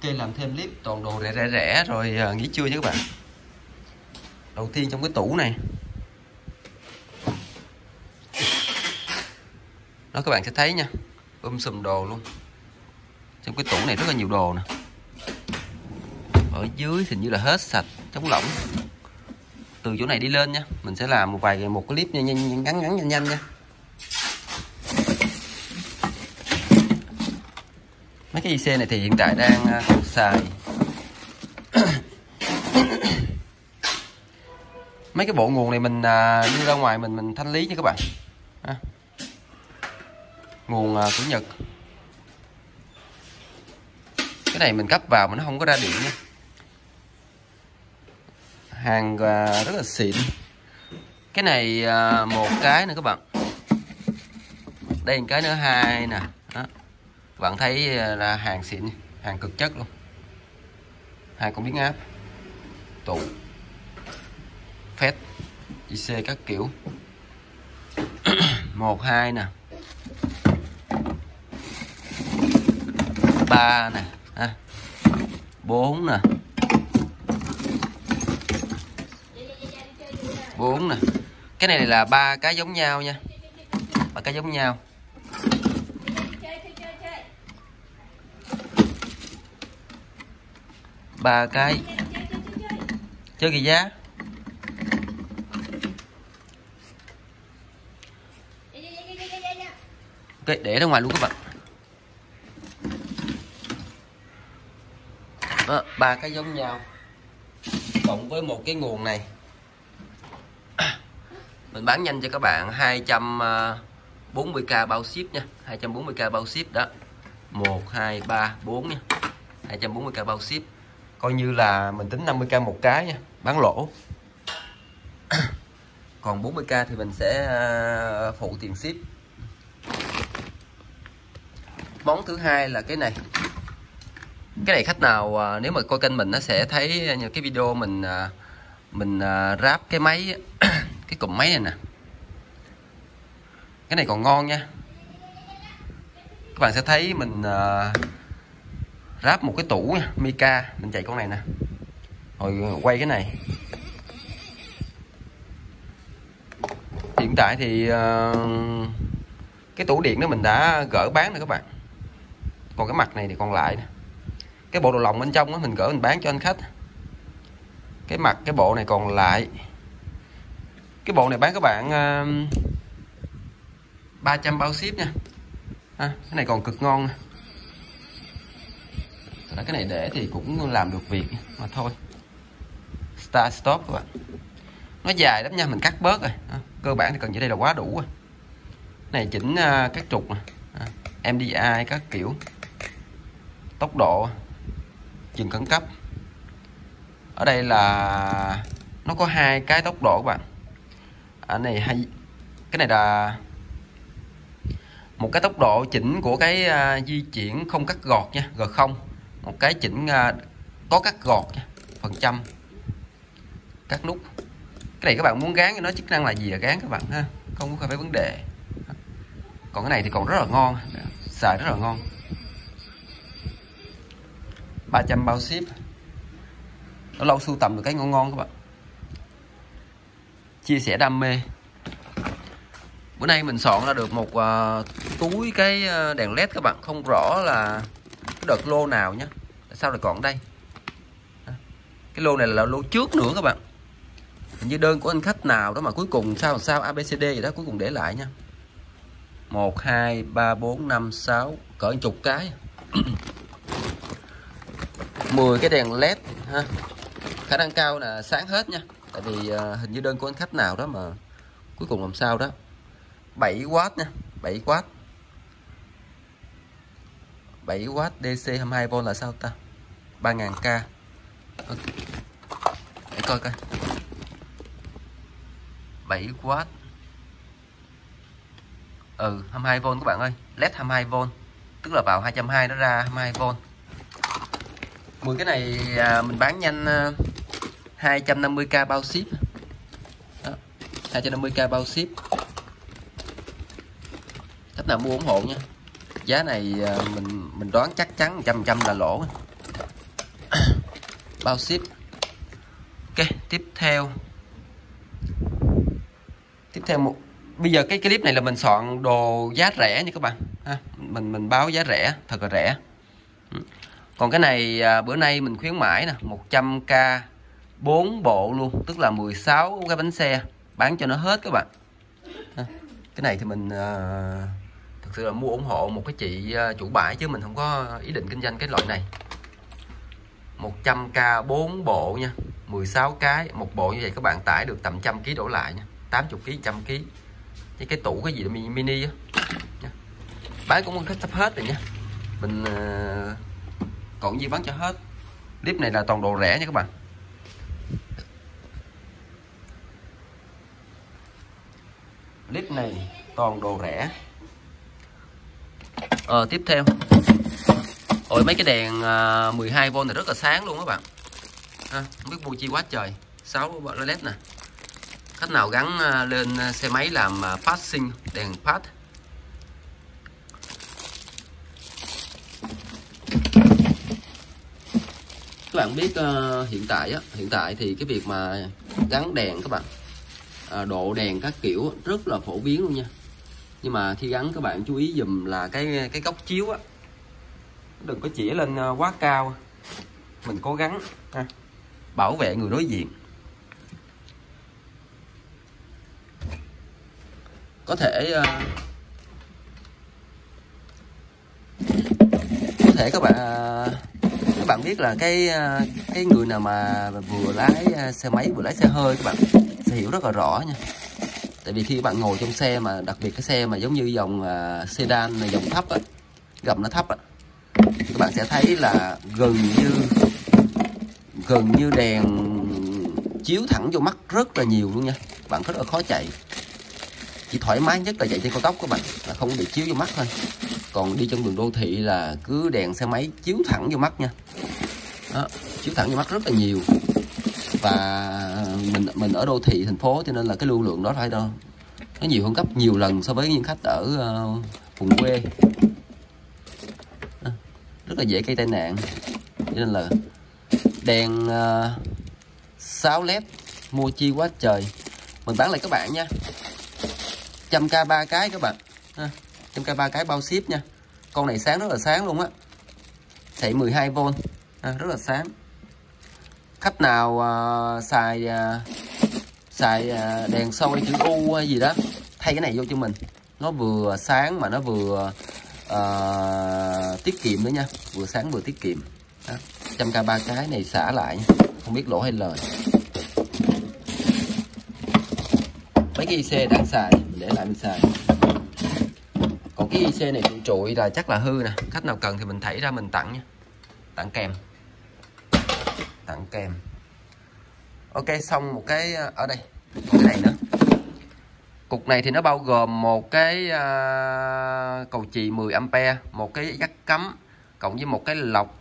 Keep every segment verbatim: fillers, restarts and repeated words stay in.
kênh làm thêm clip toàn đồ rẻ rẻ rẻ rồi uh, nghỉ trưa nha các bạn. Đầu tiên trong cái tủ này đó, các bạn sẽ thấy nha, um sùm đồ luôn. Trong cái tủ này rất là nhiều đồ nè. Ở dưới hình như là hết sạch, chống lỏng. Từ chỗ này đi lên nha, mình sẽ làm một vài một clip nhanh nhanh ngắn ngắn nhanh nhanh nha. Mấy cái i xê này thì hiện tại đang uh, xài mấy cái bộ nguồn này mình uh, đưa ra ngoài mình mình thanh lý nha các bạn. À, nguồn uh, của Nhật. Cái này mình cấp vào mà nó không có ra điện nha. Hàng uh, rất là xịn. Cái này uh, một cái nữa các bạn. Đây một cái nữa, hai nè. Đó. Các bạn thấy là hàng xịn, hàng cực chất luôn. Hai con biến áp, tủ, phét, i xê các kiểu. Một, hai nè, ba nè, à, bốn nè, bốn nè. Cái này là ba cái giống nhau nha, ba cái giống nhau. Ba cái chơi kỳ giá. Ok, để ra ngoài luôn các bạn. Đó, ba cái giống nhau cộng với một cái nguồn này. Mình bán nhanh cho các bạn hai trăm bốn mươi k bao ship nha, hai trăm bốn mươi k bao ship đó. một hai ba bốn nha. hai trăm bốn mươi k bao ship. Coi như là mình tính năm mươi k một cái nha, bán lỗ. Còn bốn mươi k thì mình sẽ phụ tiền ship. Món thứ hai là cái này. Cái này khách nào nếu mà coi kênh mình nó sẽ thấy cái video mình mình ráp cái máy cái cụm máy này nè. Cái này còn ngon nha. Các bạn sẽ thấy mình ráp một cái tủ nha, Mica, mình chạy con này nè. Rồi quay cái này. Hiện tại thì uh, cái tủ điện đó mình đã gỡ bán rồi các bạn. Còn cái mặt này thì còn lại nè. Cái bộ đồ lòng bên trong đó mình gỡ mình bán cho anh khách. Cái mặt cái bộ này còn lại. Cái bộ này bán các bạn uh, ba trăm bao ship nha. À, cái này còn cực ngon nè. Cái này để thì cũng làm được việc mà thôi. Start stop các bạn. Nó dài lắm nha, mình cắt bớt rồi. À, cơ bản thì cần như đây là quá đủ rồi. Này chỉnh uh, các trục nè. À, em đê i các kiểu. Tốc độ, dừng khẩn cấp. Ở đây là nó có hai cái tốc độ các bạn. Ở này hay cái này là một cái tốc độ chỉnh của cái uh, di chuyển không cắt gọt nha, G không. Một cái chỉnh uh, có cắt gọt nha, phần trăm. Các nút. Cái này các bạn muốn gán cho nó chức năng là gì là gán các bạn ha, không có phải vấn đề. Còn cái này thì còn rất là ngon, xài rất là ngon. ba trăm bao ship. Nó lâu sưu tầm được cái ngon ngon các bạn. Chia sẻ đam mê. Bữa nay mình soạn ra được một uh, túi cái đèn led các bạn, không rõ là cái đợt lô nào nhé. Sao lại còn đây? Cái lô này là lô trước nữa các bạn. Hình như đơn của anh khách nào đó mà cuối cùng sao sao a bê xê đê gì đó cuối cùng để lại nha. một hai ba bốn năm sáu cỡ chục cái. mười cái đèn led ha. Khả năng cao là sáng hết nha. Tại vì uh, hình như đơn của anh khách nào đó mà cuối cùng làm sao đó. bảy oát nha, bảy oát. bảy oát đê xê hai mươi hai vôn là sao ta? ba nghìn k. Okay. Để coi coi. bảy oát. Ừ, hai mươi hai vôn các bạn ơi, led hai mươi hai vôn. Tức là vào hai trăm hai mươi nó ra hai mươi hai vôn. mười cái này à, mình bán nhanh à, hai trăm năm mươi k bao ship. Đó, hai trăm năm mươi k bao ship. Khách nào mua ủng hộ nha. Giá này à, mình mình đoán chắc chắn một trăm phần trăm là lỗ. bao ship. Ok, tiếp theo tiếp theo một bây giờ cái clip này là mình soạn đồ giá rẻ nha các bạn ha. mình mình báo giá rẻ, thật là rẻ. Còn cái này à, bữa nay mình khuyến mãi nè, một trăm k bốn bộ luôn, tức là mười sáu cái bánh xe, bán cho nó hết các bạn. Cái này thì mình à, thực sự là mua ủng hộ một cái chị à, chủ bãi, chứ mình không có ý định kinh doanh cái loại này. Một trăm k bốn bộ nha, mười sáu cái, một bộ như vậy các bạn tải được tầm trăm ký đổ lại nha, tám mươi ký, trăm ký. Với cái tủ cái gì đó mini á, bán cũng khách sắp hết rồi nha. Mình à, còn gì bán cho hết. Clip này là toàn đồ rẻ nha các bạn. Clip này toàn đồ rẻ. Ờ, tiếp theo. Ôi mấy cái đèn à, mười hai vôn này rất là sáng luôn các bạn. À, không biết mua chi quá trời. sáu led nè. Khách nào gắn à, lên xe máy làm à, passing, đèn pass. Các bạn biết uh, hiện tại á, hiện tại thì cái việc mà gắn đèn các bạn, à, độ đèn các kiểu rất là phổ biến luôn nha. Nhưng mà khi gắn các bạn chú ý dùm là cái cái góc chiếu á, đừng có chĩa lên quá cao. Mình cố gắng ha, bảo vệ người đối diện. Có thể uh, có thể các bạn uh, các bạn biết là cái cái người nào mà vừa lái xe máy vừa lái xe hơi các bạn sẽ hiểu rất là rõ nha. Tại vì khi các bạn ngồi trong xe, mà đặc biệt cái xe mà giống như dòng uh, sedan này, dòng thấp á, gầm nó thấp á, các bạn sẽ thấy là gần như gần như đèn chiếu thẳng vô mắt rất là nhiều luôn nha. Các bạn rất là khó chạy. Chỉ thoải mái nhất là chạy trên cao tốc các bạn, là không bị chiếu vô mắt thôi. Còn đi trong đường đô thị là cứ đèn xe máy chiếu thẳng vô mắt nha. Đó, chiếu thẳng vô mắt rất là nhiều. Và mình mình ở đô thị thành phố cho nên là cái lưu lượng đó phải đâu, nó nhiều hơn gấp nhiều lần so với những khách ở uh, vùng quê. Đó, rất là dễ gây tai nạn. Cho nên là đèn uh, sáu led mua chi quá trời. Mình bán lại các bạn nha, trăm k ba cái các bạn, trăm k ba cái bao ship nha. Con này sáng rất là sáng luôn á, chạy mười hai vôn, à, rất là sáng. Khách nào uh, xài uh, xài uh, đèn soi chữ U hay gì đó, thay cái này vô cho mình. Nó vừa sáng mà nó vừa uh, tiết kiệm nữa nha, vừa sáng vừa tiết kiệm. Trăm k ba cái này xả lại nha. Không biết lỗ hay lời. Mấy cái i xê đang xài để lại mình xài. Còn cái i xê này trụi trụi là chắc là hư nè. Khách nào cần thì mình thảy ra mình tặng nha, tặng kèm, tặng kèm. Ok, xong một cái ở đây, cái này nữa. Cục này thì nó bao gồm một cái uh, cầu chì mười ampe, một cái jack cắm cộng với một cái lọc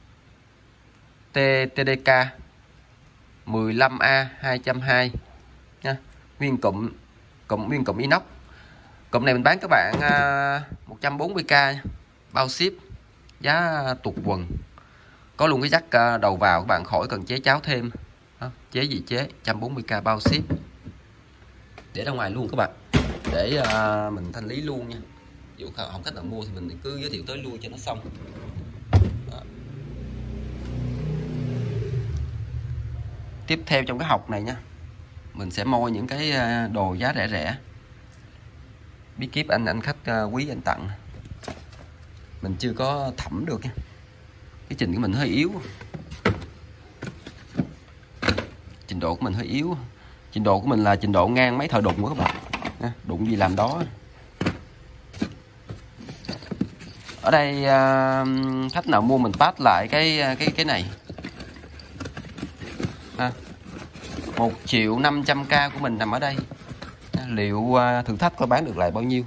tê đê ca mười lăm A hai trăm hai mươi nha. Nguyên cụm cụm nguyên cụm inox. Cụm này mình bán các bạn uh, một trăm bốn mươi k bao ship, giá tụt quần. Có luôn cái jack uh, đầu vào, các bạn khỏi cần chế cháo thêm. Đó, chế gì chế, một trăm bốn mươi k bao ship. Để ra ngoài luôn các bạn, để uh, mình thanh lý luôn nha. Dù không khách nào mua thì mình cứ giới thiệu tới luôn cho nó xong. Đó. Tiếp theo trong cái hộp này nha, mình sẽ moi những cái đồ giá rẻ rẻ, bí kíp anh anh khách quý anh tặng. Mình chưa có thẩm được nha, cái trình của mình hơi yếu, trình độ của mình hơi yếu. Trình độ của mình là trình độ ngang mấy thợ đụng của các bạn, đụng gì làm đó. Ở đây khách nào mua mình pass lại cái cái cái này ha. một triệu năm trăm k của mình nằm ở đây. Liệu thử thách có bán được lại bao nhiêu?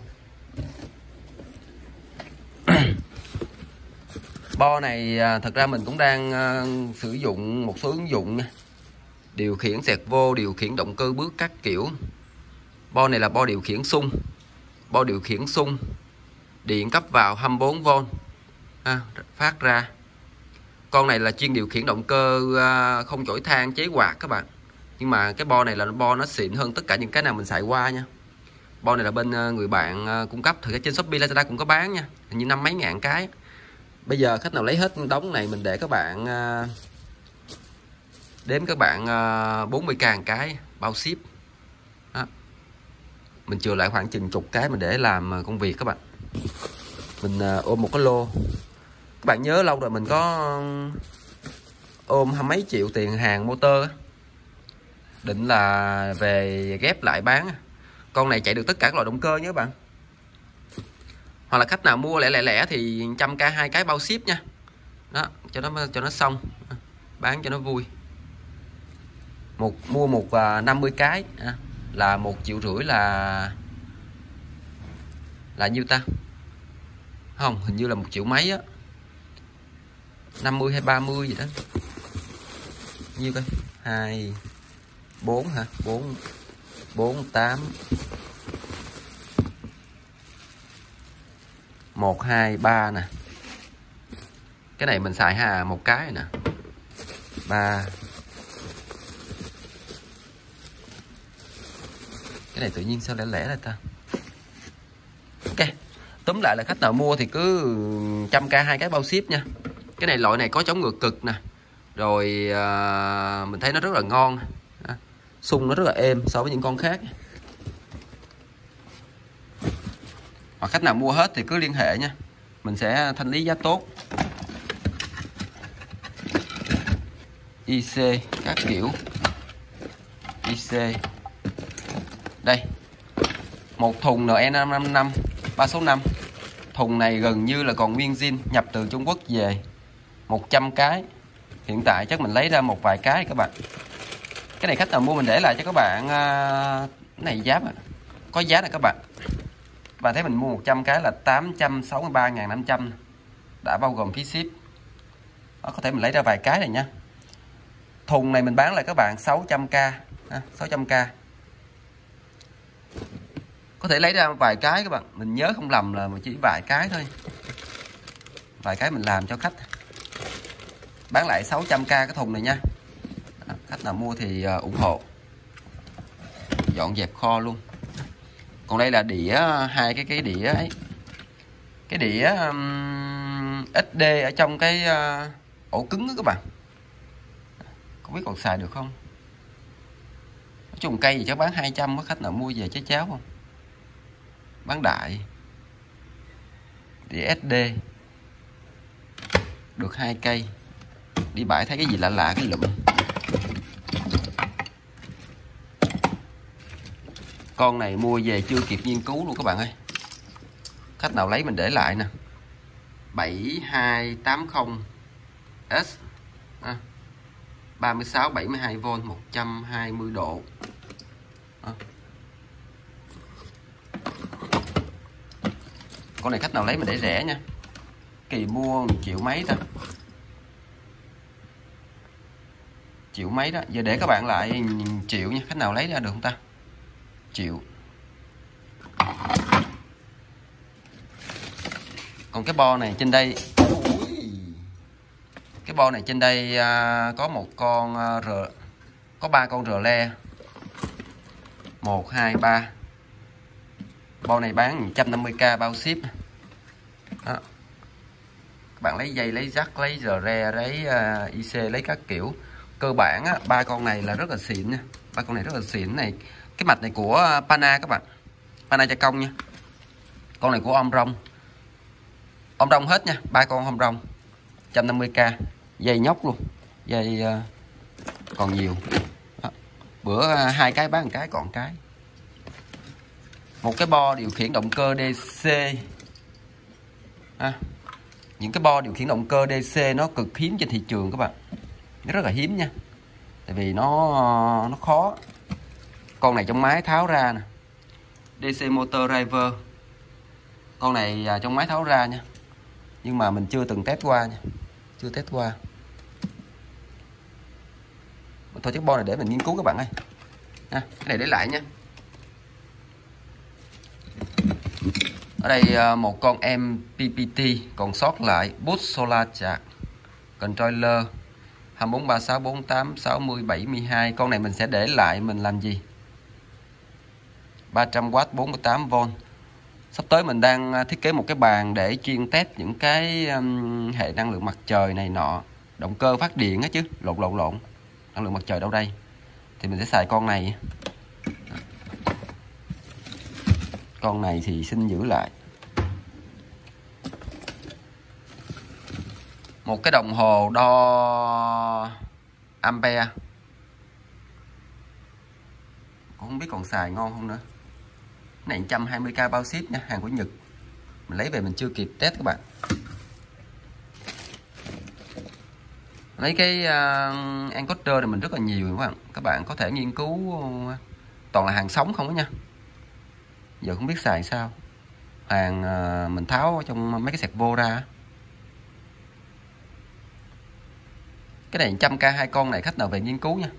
Bo này thật ra mình cũng đang sử dụng một số ứng dụng nha. Điều khiển xẹt vô, điều khiển động cơ bước các kiểu. Bo này là bo điều khiển xung. Bo điều khiển xung, điện cấp vào hai mươi bốn vôn, à, phát ra Con này là chuyên điều khiển động cơ không chổi than chế quạt các bạn. Nhưng mà cái bo này là bo nó xịn hơn tất cả những cái nào mình xài qua nha. Bo này là bên người bạn cung cấp, thực ra trên Shopee Lazada cũng có bán nha, hình như năm mấy ngàn cái. Bây giờ khách nào lấy hết đống này mình để các bạn đếm các bạn bốn mươi k một cái bao ship. Đó. Mình chừa lại khoảng chừng chục cái mình để làm công việc các bạn. Mình ôm một cái lô. Các bạn nhớ lâu rồi mình có ôm hai mấy triệu tiền hàng motor, định là về ghép lại bán. Con này chạy được tất cả các loại động cơ nhé các bạn. Hoặc là khách nào mua lẻ lẻ lẻ thì một trăm k hai cái bao ship nha. Đó, cho nó cho nó xong, bán cho nó vui. Một mua một năm mươi cái là một triệu rưỡi là là nhiêu ta? Không, hình như là một triệu mấy á. năm mươi hay ba mươi gì đó. Nhiêu coi? hai bốn hả? bốn bốn tám một hai ba nè. Cái này mình xài ha một cái nè. ba. Cái này tự nhiên sao lẻ lẻ ra ta? Ok. Túm lại là khách nào mua thì cứ một trăm k hai cái bao ship nha. Cái này loại này có chống ngược cực nè. Rồi à, mình thấy nó rất là ngon. À, xung nó rất là êm so với những con khác. Hoặc khách nào mua hết thì cứ liên hệ nha, mình sẽ thanh lý giá tốt. i xê các kiểu. i xê đây, một thùng en e năm năm năm ba số năm. Thùng này gần như là còn nguyên zin, nhập từ Trung Quốc về. Một trăm cái. Hiện tại chắc mình lấy ra một vài cái các bạn. Cái này khách nào mua mình để lại cho các bạn. Cái này giá mà có giá này các bạn. Các bạn thấy mình mua một trăm cái là tám trăm sáu mươi ba nghìn năm trăm, đã bao gồm phí ship. Đó, có thể mình lấy ra vài cái này nha. Thùng này mình bán lại các bạn sáu trăm k, sáu trăm k. Có thể lấy ra vài cái các bạn, mình nhớ không lầm là chỉ vài cái thôi. Vài cái mình làm cho khách. Bán lại sáu trăm k cái thùng này nha. Đó, khách nào mua thì uh, ủng hộ. Dọn dẹp kho luôn. Còn đây là đĩa, hai cái cái đĩa ấy. Cái đĩa um, ét đê ở trong cái uh, ổ cứng đó các bạn. Không biết còn xài được không. Nói chung cây gì chắc bán hai trăm, có khách nào mua về chế cháo không? Bán đại. Đĩa ét đê được hai cây. Đi bãi thấy cái gì lạ lạ cái lụm. Con này mua về chưa kịp nghiên cứu luôn các bạn ơi. Khách nào lấy mình để lại nè. bảy hai tám không S à, ba mươi sáu bảy mươi hai vôn, một trăm hai mươi độ. À. Con này khách nào lấy mình để rẻ nha. Kỳ mua một triệu mấy ta. Triệu mấy đó. Giờ để các bạn lại triệu nha. Khách nào lấy ra được không ta? Triệu. Còn cái bo này trên đây, cái bo này trên đây à, có một con à, r, có ba con rờ le, một hai ba. Bo này bán một trăm năm mươi k bao ship. Đó. Các bạn lấy dây, lấy rắc, lấy rờ le, lấy uh, i xê, lấy các kiểu. Cơ bản á, ba con này là rất là xịn nha. Ba con này rất là xịn này. Cái mạch này của Pana các bạn. Pana gia công nha. Con này của Om Rong. Om Rong hết nha, ba con Om Rong. một trăm năm mươi k. Dây nhóc luôn. Dây uh, còn nhiều. Đó. Bữa uh, hai cái bán một cái còn cái. Một cái bo điều khiển động cơ đê xê. À, những cái bo điều khiển động cơ đê xê nó cực hiếm trên thị trường các bạn. Nó rất là hiếm nha. Tại vì nó nó khó. Con này trong máy tháo ra nè. đê xê motor driver. Con này trong máy tháo ra nha. Nhưng mà mình chưa từng test qua nha. Chưa test qua. Thôi chiếc bo này để mình nghiên cứu các bạn ơi. À, cái này để lại nha. Ở đây một con em pê pê tê còn sót lại, boost solar charge. controller hai bốn ba sáu bốn tám sáu mươi bảy mươi hai. Con này mình sẽ để lại mình làm gì? ba trăm oát bốn mươi tám vôn. Sắp tới mình đang thiết kế một cái bàn để chuyên test những cái um, hệ năng lượng mặt trời này nọ, động cơ phát điện á chứ, lộn lộn lộn. Năng lượng mặt trời đâu đây? Thì mình sẽ xài con này. Con này thì xin giữ lại. Một cái đồng hồ đo ampere. Cũng không biết còn xài ngon không nữa. Cái này một trăm hai mươi k bao ship nha, hàng của Nhật. Mình lấy về mình chưa kịp test các bạn. Lấy cái uh, encoder này mình rất là nhiều các bạn. Các bạn có thể nghiên cứu, uh, toàn là hàng sống không đó nha. Giờ không biết xài sao. Hàng uh, mình tháo trong mấy cái sạc vô ra. Cái này một trăm k hai con này, khách nào về nghiên cứu nha.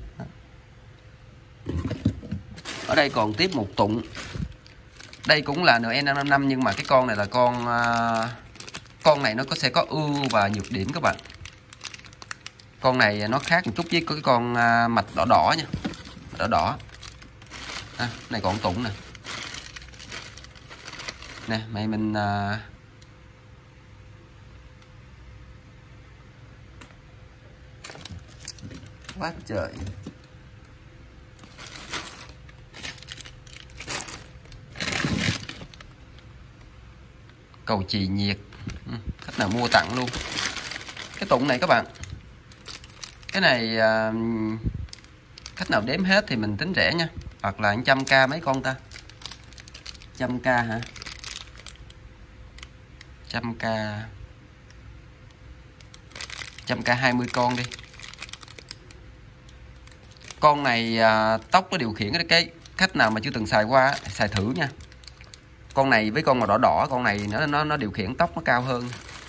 Ở đây còn tiếp một tụng. Đây cũng là en năm năm năm nhưng mà cái con này là con uh, con này nó có sẽ có ưu và nhược điểm các bạn. Con này nó khác một chút với cái con uh, mạch đỏ đỏ nha. Đỏ đỏ. À, này còn tụng nè. Nè, mày mình uh, quá trời. Cầu chì nhiệt. Ừ, khách nào mua tặng luôn. Cái tụng này các bạn. Cái này uh, khách nào đếm hết thì mình tính rẻ nha. Hoặc là một trăm k mấy con ta? một trăm k hả? một trăm k. một trăm k hai mươi con đi. Con này uh, tốc nó điều khiển cái, cái khách nào mà chưa từng xài qua xài thử nha. Con này với con màu đỏ đỏ, con này nó nó nó điều khiển tốc nó cao hơn.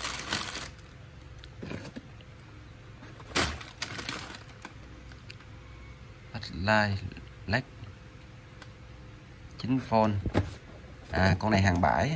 Light led chín vôn. À, con này hàng bãi.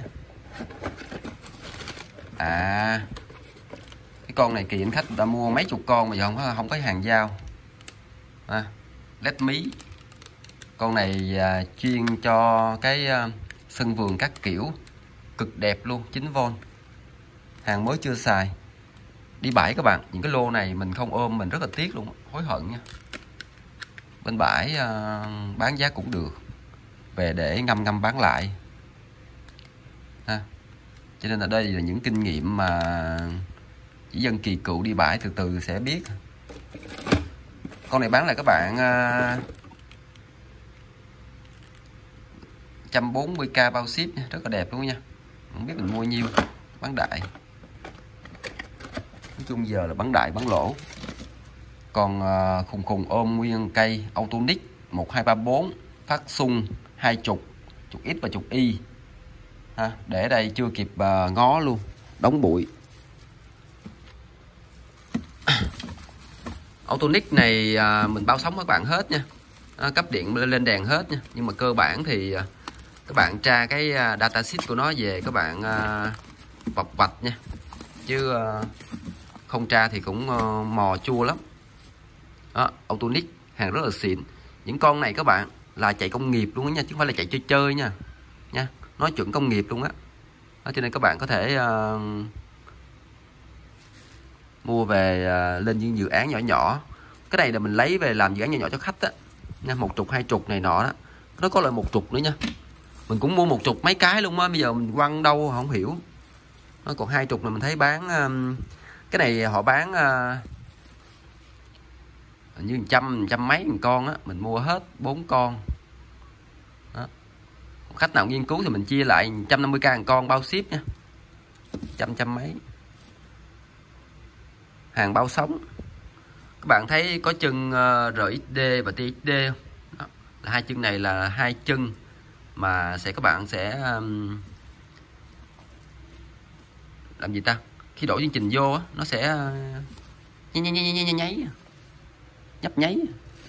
À, cái con này kỳ anh khách đã mua mấy chục con mà giờ không có không có hàng giao. À, led mí. Con này à, chuyên cho cái à, sân vườn các kiểu, cực đẹp luôn, chín vôn. Hàng mới chưa xài. Đi bãi các bạn, những cái lô này mình không ôm mình rất là tiếc luôn, hối hận nha. Bên bãi uh, bán giá cũng được, về để ngâm ngâm bán lại ha. Cho nên là đây là những kinh nghiệm mà chỉ dân kỳ cựu đi bãi từ từ sẽ biết. Con này bán lại các bạn uh, một trăm bốn mươi k bao ship nha, rất là đẹp luôn nha. Không biết mình mua nhiêu, bán đại. Nói chung giờ là bán đại bán lỗ. Còn uh, khùng khùng ôm nguyên cây Autonic một hai ba bốn phát xung hai chục, chục X và chục Y ha, để ở đây chưa kịp uh, ngó luôn, đóng bụi. Autonic này uh, mình bao sóng các bạn hết nha, uh, cấp điện lên đèn hết nha. Nhưng mà cơ bản thì uh, các bạn tra cái uh, datasheet của nó về các bạn uh, vọc vạch nha, chứ uh, không tra thì cũng uh, mò chua lắm. Đó, Autonic hàng rất là xịn. Những con này các bạn là chạy công nghiệp luôn đó nha, chứ không phải là chạy chơi chơi nha. Nha, nói chuẩn công nghiệp luôn á. Đó, cho nên các bạn có thể uh, mua về uh, lên những dự án nhỏ nhỏ. Cái này là mình lấy về làm dự án nhỏ nhỏ cho khách á nha, một chục hai chục này nọ đó. Nó có lại một chục nữa nha. Mình cũng mua một chục mấy cái luôn á, bây giờ mình quăng đâu không hiểu. Nó còn hai chục là mình thấy bán um, cái này họ bán uh, như trăm trăm mấy một con á, mình mua hết bốn con. Đó. Khách nào nghiên cứu thì mình chia lại một trăm năm mươi k một con bao ship nha. Trăm trăm mấy. Hàng bao sống. Các bạn thấy có chân uh, rờ ích đê và tê ích đê không? Đó. Là hai chân này là hai chân mà sẽ các bạn sẽ um, làm gì ta? Khi đổi chương trình vô á, nó sẽ uh, nháy nháy nháy nháy nháy. Nhấp nháy.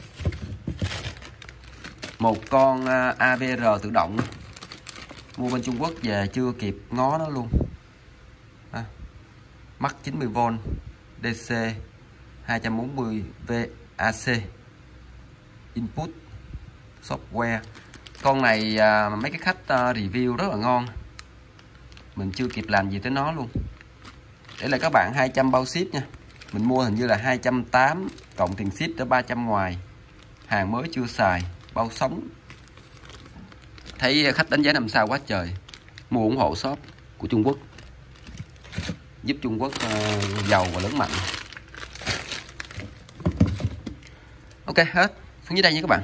Một con uh, a vê rờ tự động mua bên Trung Quốc về chưa kịp ngó nó luôn à, mắc chín mươi vôn. đê xê, hai trăm bốn mươi vê a xê, input, software. Con này à, mấy cái khách à, review rất là ngon, mình chưa kịp làm gì tới nó luôn. Để là các bạn hai trăm bao ship nha. Mình mua hình như là hai trăm tám mươi cộng tiền ship tới ba trăm ngoài. Hàng mới chưa xài, bao sống. Thấy khách đánh giá năm sao quá trời. Mua ủng hộ shop của Trung Quốc, giúp Trung Quốc uh, giàu và lớn mạnh. Ok, hết. Xuống dưới đây nha các bạn.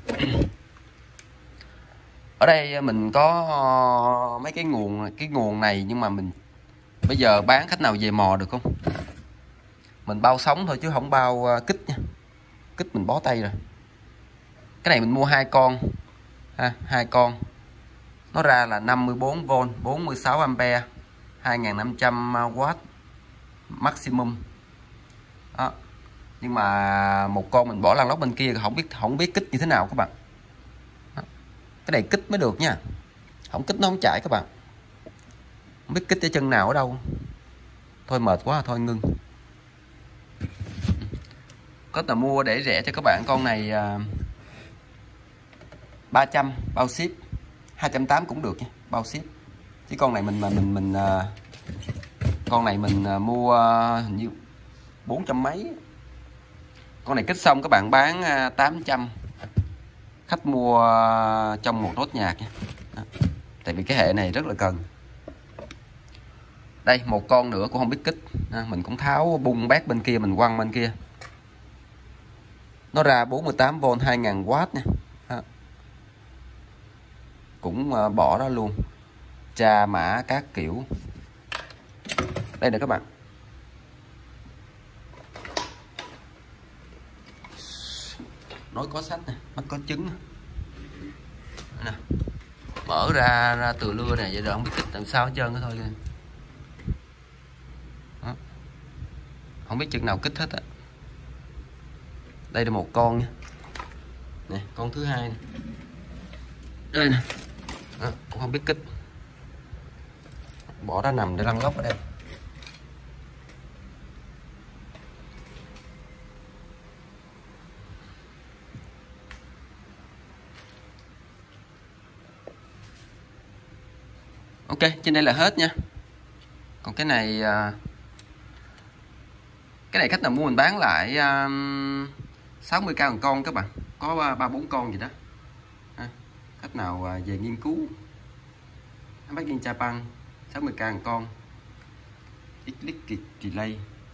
Ở đây mình có mấy cái nguồn cái nguồn này, nhưng mà mình bây giờ bán khách nào về mò được không? Mình bao sống thôi chứ không bao uh, kích nha. Kích mình bó tay rồi. Cái này mình mua hai con ha, hai con. Nó ra là năm mươi bốn vôn, bốn mươi sáu ampe, hai nghìn năm trăm W maximum. Đó. Nhưng mà một con mình bỏ lăn lóc bên kia không biết không biết kích như thế nào các bạn. Đó. Cái này kích mới được nha. Không kích nó không chạy các bạn. Không biết kích cái chân nào ở đâu. Thôi mệt quá thôi ngưng. Có tờ mua để rẻ cho các bạn con này ba trăm bao ship, hai trăm tám mươi cũng được nha, bao ship. Chứ con này mình mà mình mình con này mình mua hình như bốn trăm mấy. Con này kích xong các bạn bán tám trăm. Khách mua trong một nốt nhạc nha. Đó. Tại vì cái hệ này rất là cần. Đây một con nữa cũng không biết kích. Đó. Mình cũng tháo bung bát bên kia, mình quăng bên kia. Nó ra bốn mươi tám vôn hai nghìn W nha. Đó. Cũng bỏ đó luôn. Tra mã các kiểu. Đây nè các bạn. Nói có sách nè, nó có trứng nè. Mở ra ra từ lưa này, vậy rồi không biết kích làm sao hết trơn thôi. Đó. Không biết chừng nào kích hết á. Đây là một con nha. Nè, con thứ hai nè. Đây nè. Đó, cũng không biết kích. Bỏ ra nằm để lăn lóc ở đây. Ok, trên đây là hết nha. Còn cái này cái này khách nào mua mình bán lại sáu mươi k một con các bạn. Có ba bốn con gì đó. Khách nào về nghiên cứu bác in Japan sáu mươi k một con. X-Link delay.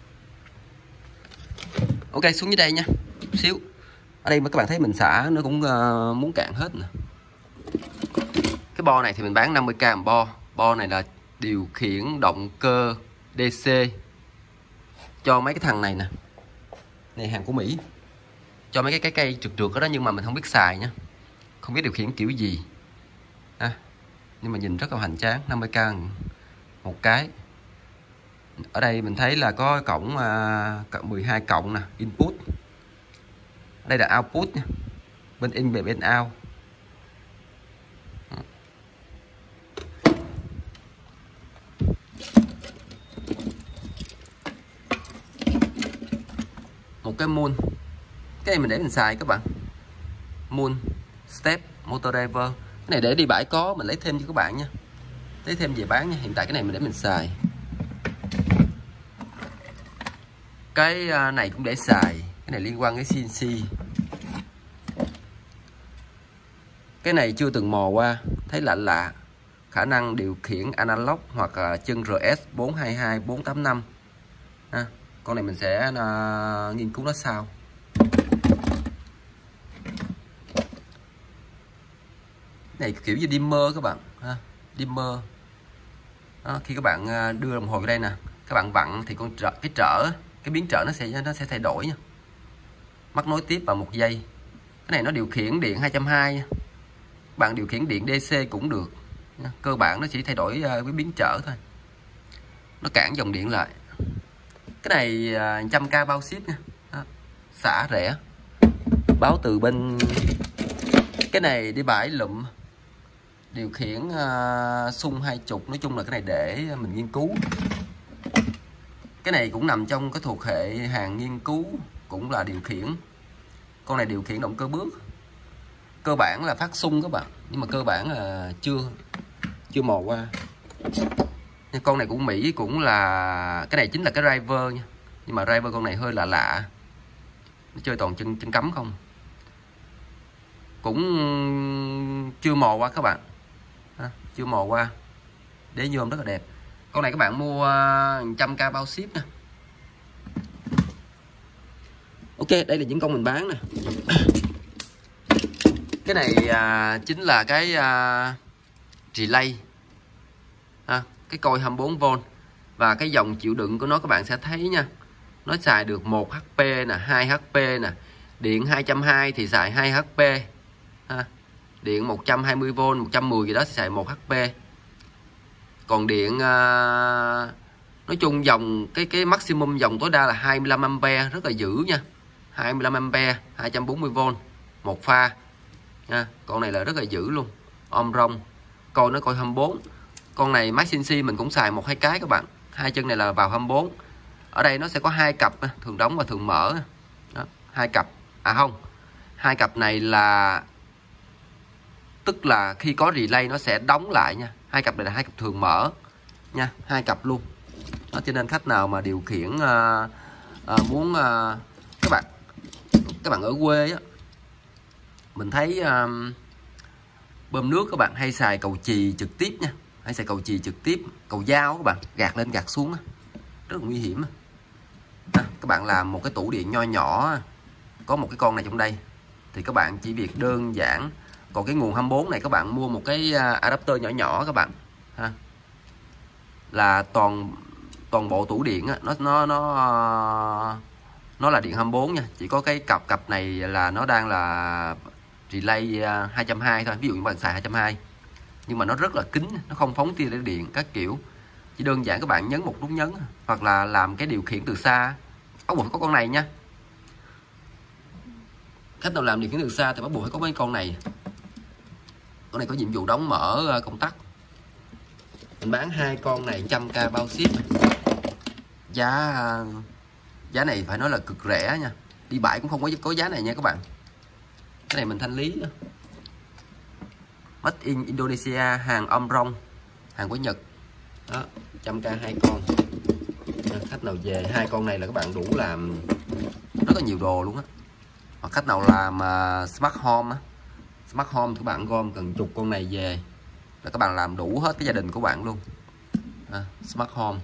Ok, xuống dưới đây nha. Chút xíu. Ở đây mà các bạn thấy mình xả nó cũng uh, muốn cạn hết nè. Cái bo này thì mình bán năm mươi k một bo. Bo này là điều khiển động cơ đê xê cho mấy cái thằng này nè. Này hàng của Mỹ. Cho mấy cái cái cây trượt trượt đó, nhưng mà mình không biết xài nha. Không biết điều khiển kiểu gì. À, nhưng mà nhìn rất là hoành tráng. Năm mươi k một cái. Ở đây mình thấy là có cổng uh, mười hai cộng nè, input. Đây là output nha. Bên in về bên out. Một cái moon. Cái này mình để mình xài các bạn. Moon step motor driver. Cái này để đi bãi có, mình lấy thêm cho các bạn nha. Lấy thêm về bán nha. Hiện tại cái này mình để mình xài. Cái này cũng để xài. Cái này liên quan đến xê en xê. Cái này chưa từng mò qua, thấy lạ lạ. Khả năng điều khiển analog hoặc là chân rờ ét bốn hai hai bốn tám năm. À, con này mình sẽ uh, nghiên cứu nó sau. Này kiểu như dimmer các bạn ha. Dimmer. Đó, khi các bạn đưa đồng hồ vào đây nè, các bạn vặn thì con trợ, cái trở cái biến trở nó sẽ nó sẽ thay đổi nha. Mắc nối tiếp vào một giây. Cái này nó điều khiển điện hai trăm hai mươi nha. Bạn điều khiển điện đê xê cũng được. Cơ bản nó chỉ thay đổi cái biến trở thôi. Nó cản dòng điện lại. Cái này một trăm k bao ship nha. Đó. Xả rẻ. Báo từ bên. Cái này đi bãi lụm. Điều khiển uh, xung hai chục. Nói chung là cái này để mình nghiên cứu. Cái này cũng nằm trong cái thuộc hệ hàng nghiên cứu, cũng là điều khiển. Con này điều khiển động cơ bước. Cơ bản là phát xung các bạn, nhưng mà cơ bản là chưa chưa mò qua. Con này của Mỹ cũng là, cái này chính là cái driver nha. Nhưng mà driver con này hơi lạ lạ. Nó chơi toàn chân chân cắm không. Cũng chưa mò qua các bạn. À, chưa mò qua. Đế nhôm rất là đẹp. Con này các bạn mua một trăm k bao ship nè. Ok, đây là những con mình bán nè. Cái này à, chính là cái à, relay. À, cái coi hai mươi bốn vôn. Và cái dòng chịu đựng của nó các bạn sẽ thấy nha. Nó xài được một H P nè, hai H P nè. Điện hai trăm hai mươi thì xài hai H P. À, điện một trăm hai mươi vôn, một trăm mười gì đó thì xài một H P. Còn điện à, nói chung dòng cái cái maximum dòng tối đa là hai mươi lăm ampe, rất là dữ nha. hai mươi lăm ampe, hai trăm bốn mươi vôn một pha nha. Con này là rất là dữ luôn. Om rong. Coi nó coi hai mươi bốn. Con này máy xê en xê mình cũng xài một hai cái các bạn. Hai chân này là vào hai mươi bốn. Ở đây nó sẽ có hai cặp, thường đóng và thường mở. Đó, hai cặp. À không. Hai cặp này là tức là khi có relay nó sẽ đóng lại nha. Hai cặp này là hai cặp thường mở nha, hai cặp luôn. Đó, cho nên khách nào mà điều khiển uh, uh, muốn uh, các bạn các bạn ở quê á, mình thấy uh, bơm nước các bạn hay xài cầu chì trực tiếp nha, hay xài cầu chì trực tiếp, cầu dao các bạn gạt lên gạt xuống á, rất là nguy hiểm. À, các bạn làm một cái tủ điện nho nhỏ, có một cái con này trong đây thì các bạn chỉ việc đơn giản. Còn cái nguồn hai mươi bốn này các bạn mua một cái adapter nhỏ nhỏ các bạn ha, là toàn toàn bộ tủ điện á, nó nó nó nó là điện hai mươi bốn nha. Chỉ có cái cặp cặp này là nó đang là relay hai trăm hai mươi thôi. Ví dụ như bạn xài hai trăm hai mươi nhưng mà nó rất là kín, nó không phóng tia để điện các kiểu. Chỉ đơn giản các bạn nhấn một nút nhấn hoặc là làm cái điều khiển từ xa. Bắt buộc phải có con này nha. Khách nào làm điều khiển từ xa thì bắt buộc phải có mấy con này. Con này có nhiệm vụ đóng mở công tắc. Mình bán hai con này một trăm k bao ship. Giá giá này phải nói là cực rẻ nha. Đi bãi cũng không có có giá này nha các bạn. Cái này mình thanh lý nữa. Made in Indonesia, hàng Om rong, hàng của Nhật. Đó, một trăm k hai con. Khách nào về hai con này là các bạn đủ làm rất là nhiều đồ luôn á. Hoặc khách nào làm uh, smart home á, smart home thì các bạn gom cần chục con này về là các bạn làm đủ hết cái gia đình của bạn luôn. À, smart home.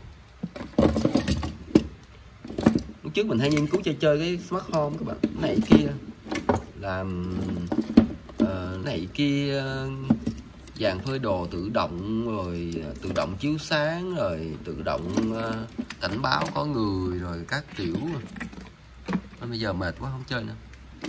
Lúc trước mình hay nghiên cứu chơi chơi cái smart home các bạn, này kia làm uh, này kia dàn phơi đồ tự động, rồi tự động chiếu sáng, rồi tự động uh, cảnh báo có người, rồi các kiểu. Nên bây giờ mệt quá không chơi nữa.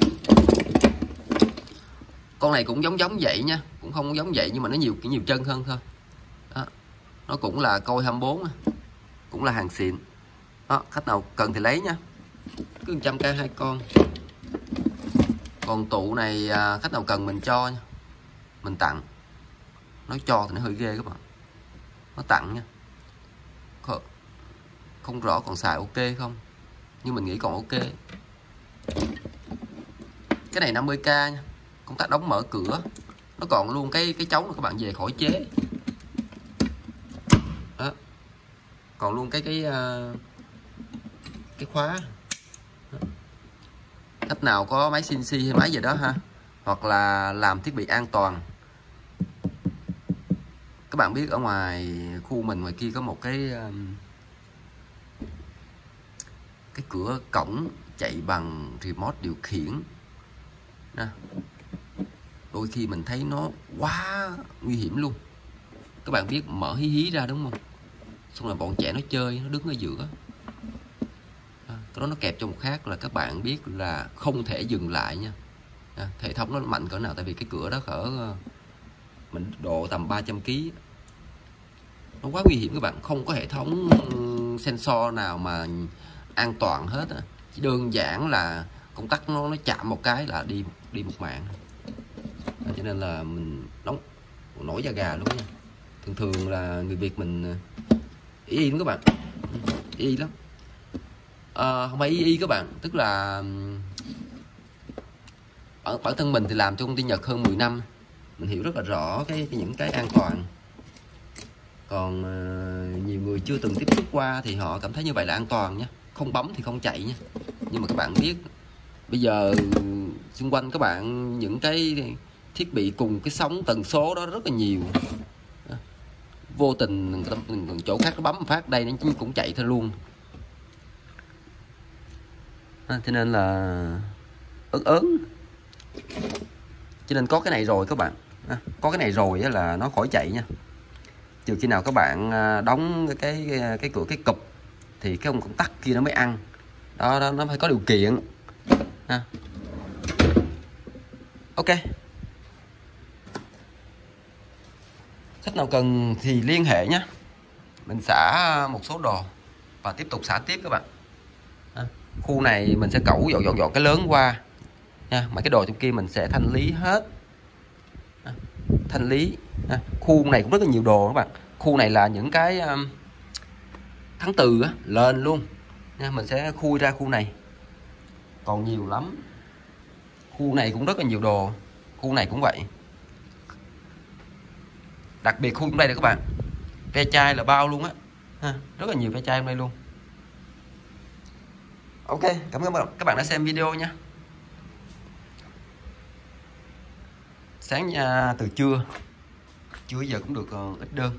Con này cũng giống giống vậy nha, cũng không giống vậy nhưng mà nó nhiều nhiều chân hơn thôi. Đó. Nó cũng là coi hai mươi bốn, cũng là hàng xịn. Đó, khách nào cần thì lấy nha. Cứ một trăm k hai con. Còn tụ này khách nào cần mình cho nha, mình tặng. Nói cho thì nó hơi ghê các bạn. Nó tặng nha. Không, không rõ còn xài ok không, nhưng mình nghĩ còn ok. Cái này năm mươi k nha, công tắc đóng mở cửa. Nó còn luôn cái cái chống là các bạn về khỏi chế. Đó. Còn luôn cái cái cái khóa. Đó. Khách nào có máy xê en xê hay máy gì đó ha, hoặc là làm thiết bị an toàn. Các bạn biết ở ngoài khu mình ngoài kia có một cái cái cửa cổng chạy bằng remote điều khiển. Nè. Đôi khi mình thấy nó quá nguy hiểm luôn. Các bạn biết mở hí hí ra đúng không? Xong rồi bọn trẻ nó chơi, nó đứng ở giữa. À, cái đó nó kẹp cho một khác là các bạn biết là không thể dừng lại nha. À, hệ thống nó mạnh cỡ nào, tại vì cái cửa đó cỡ mình độ tầm ba trăm ki lô gam. Nó quá nguy hiểm các bạn, không có hệ thống sensor nào mà an toàn hết á. Chỉ đơn giản là công tắc nó nó chạm một cái là đi đi một mạng. À, cho nên là mình nóng nổi da gà luôn nha. Thường thường là người Việt mình ý y lắm các bạn, ý y lắm. À, không phải y y các bạn, tức là bản, bản thân mình thì làm cho công ty Nhật hơn mười năm, mình hiểu rất là rõ cái, cái những cái an toàn. Còn uh, nhiều người chưa từng tiếp xúc qua thì họ cảm thấy như vậy là an toàn nhé, không bấm thì không chạy nha. Nhưng mà các bạn biết bây giờ xung quanh các bạn những cái thiết bị cùng cái sóng tần số đó rất là nhiều, vô tình chỗ khác nó bấm một phát đây nó cũng chạy theo luôn. À, cho nên là ớn ớn, cho nên có cái này rồi các bạn, à, có cái này rồi là nó khỏi chạy nha. Trừ khi nào các bạn đóng cái cái cái cửa cái cụp thì cái ông công tắc kia nó mới ăn đó, đó nó phải có điều kiện. À. Ok, khách nào cần thì liên hệ nhé, mình xả một số đồ và tiếp tục xả tiếp các bạn. À. Khu này mình sẽ cẩu dọn dọn dọn cái lớn qua nha, mấy cái đồ trong kia mình sẽ thanh lý hết. À. Thanh lý. À. Khu này cũng rất là nhiều đồ các bạn, khu này là những cái um, tháng từ á, lên luôn nha, mình sẽ khui ra khu này còn nhiều lắm. Khu này cũng rất là nhiều đồ, khu này cũng vậy, đặc biệt khu trong đây này các bạn, ve chai là bao luôn á, rất là nhiều ve chai trong đây luôn. Ok, cảm ơn các bạn đã xem video nha. Sáng nha, từ trưa trưa giờ cũng được uh, ít đơn,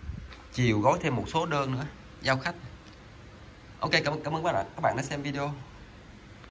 chiều gói thêm một số đơn nữa giao khách. Ok, cảm ơn cảm ơn các bạn các bạn đã xem video.